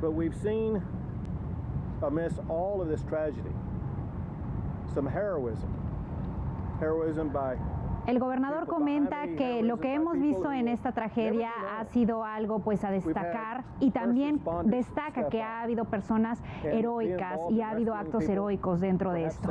But we've seen, amidst all of this tragedy, some heroism by. El gobernador comenta que lo que hemos visto en esta tragedia ha sido algo pues a destacar, y también destaca que ha habido personas heroicas y ha habido actos heroicos dentro de esto.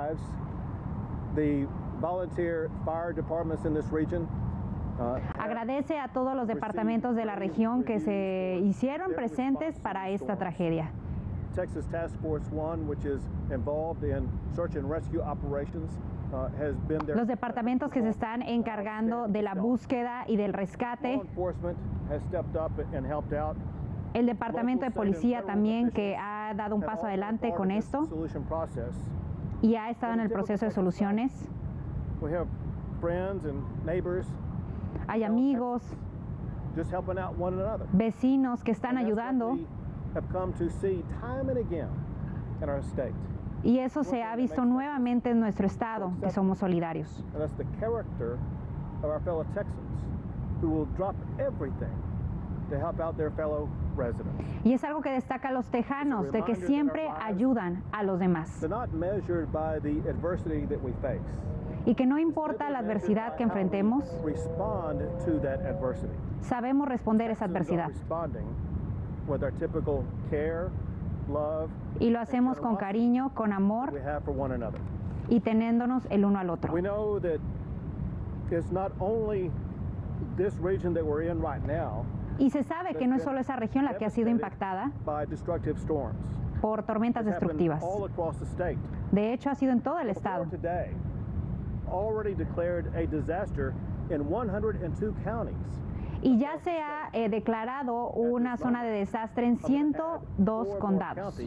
Agradece a todos los departamentos de la región que se hicieron presentes para esta tragedia. Texas Task Force One, which is involved in search and rescue operations, has been there. Los departamentos que se están encargando de la búsqueda y del rescate. Law enforcement has stepped up and helped out. El departamento de policía también, que ha dado un paso adelante con esto y ha estado en el proceso de soluciones. We have friends and neighbors. Hay amigos, just helping out one another. Vecinos que están ayudando. Have come to see time and again in our state. Y eso se ha visto nuevamente en nuestro estado, que somos solidarios. And that's the character of our fellow Texans, who will drop everything to help out their fellow residents. Y es algo que destaca a los tejanos, de que siempre ayudan a los demás. They're not measured by the adversity that we face. Y que no importa la adversidad que enfrentemos, respond to that adversity. Sabemos responder a esa adversidad. With our typical care, love, y lo hacemos con cariño, con amor, we have for one another. Y teniéndonos el uno al otro. We know that it's not only this region that we're in right now, y se sabe que no es solo esa región la que ha sido impactada by destructive storms. Por tormentas destructivas. All across the state. De hecho, ha sido en todo el estado. Today, already declared a disaster in 102 counties. Y ya se ha declarado una zona de desastre en 102 condados.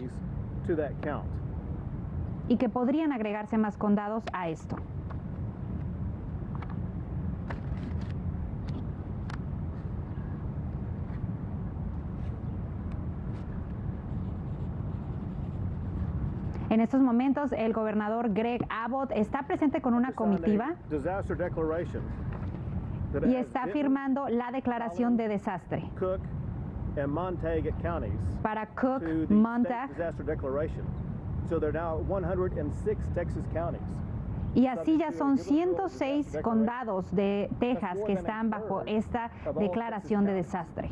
Y que podrían agregarse más condados a esto. En estos momentos, el gobernador Greg Abbott está presente con una comitiva y está firmando la declaración de desastre para Cook, Montague, y así ya son 106 condados de Texas que están bajo esta declaración de desastre,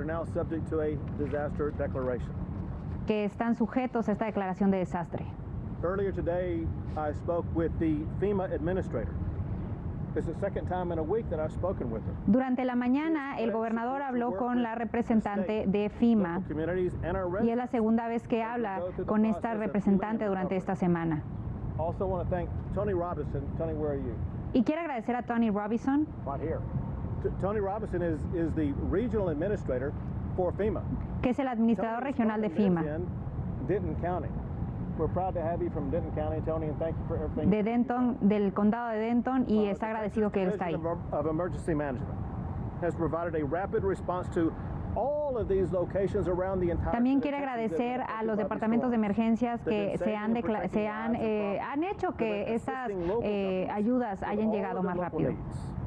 que están sujetos a esta declaración de desastre. Earlier today, I spoke with the FEMA administrator. It's the second time in a week that I've spoken with her. Durante la mañana, el gobernador habló con la representante de FEMA y es la segunda vez que habla con esta representante durante esta semana. Also want to thank Tony Robinson. Tony, where are you? Y quiero agradecer a Tony Robinson. Right here. Tony Robinson is the regional administrator for FEMA. Que es el administrador regional de FEMA. Denton County. We're proud to have you from Denton County, Tony, and thank you for everything. De Denton, del condado de Denton, y está agradecido que él está ahí. Of Emergency Management has provided a rapid response to all of these locations around the entire. También quiere agradecer a los departamentos de emergencias que han hecho que estas ayudas hayan llegado más rápido.